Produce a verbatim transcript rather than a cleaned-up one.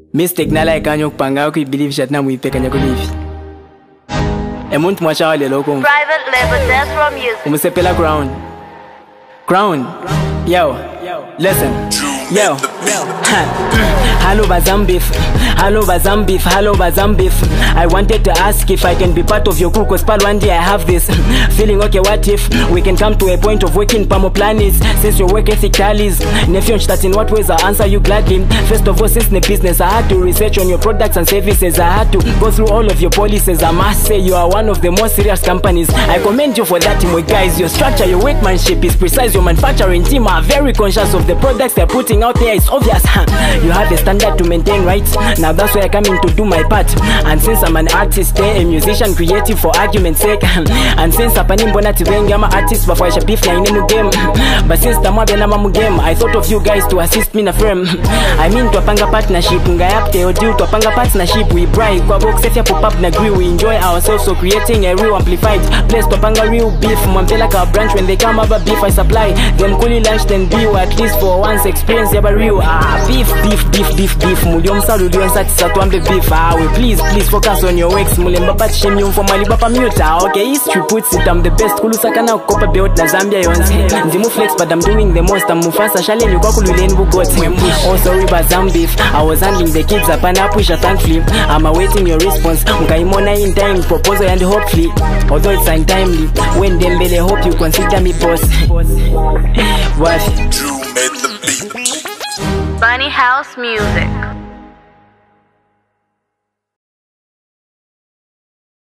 Mistake nala ikanyo kupanga ku believe chat na muipekanya ku live. Emuntu mwacha wale loko. Private label that's from music. Umusepela Crown. Crown. Yo. Listen. Yo. Hello Zed Beef. Hello Zed Beef. Hello Zed Beef. I wanted to ask if I can be part of your crew, cause pal one day I have this feeling, okay, what if we can come to a point of working pamo planners, since your work ethic tallies. Nephew that in what ways I'll answer you gladly. First of all, since the business I had to research on your products and services, I had to go through all of your policies. I must say you are one of the most serious companies. I commend you for that, my guys. Your structure, your workmanship is precise. Your manufacturing team are very conscious of the products they're putting out there. It's obvious. You have a standard to maintain, right? Now that's why I come in to do my part. And since I'm an artist, eh, a musician, creative for argument's sake, and since I'm an artist before I beef na in game, but since I'm a game, I thought of you guys to assist me in a frame. I mean to panga partnership, ngayapte or due to panga partnership, we bribe kwa box if you pop up na agree, we enjoy ourselves, so creating a real amplified place to panga real beef. Mwambela ka branch when they come over beef I supply them kuli lunch then be at least for once experience yaba real ah beef beef beef beef beef muliom salu lion satisfied to the beef. Ah we please please focus on your works mulemba but shame you for mali bapa mute. Okay, history puts it, I'm the best kulusaka na kopa belt na Zambia yonse ndimu flex but I'm doing the most. I'm mufasa shale ni kwa kululeni bugot. Oh sorry but Zed Beef, I was handling the kids up and I push a thankfully I'm awaiting your response. Mkaimona in time proposal and hopefully although it's untimely when Dembele hope you consider me boss. What? Bunny House Music.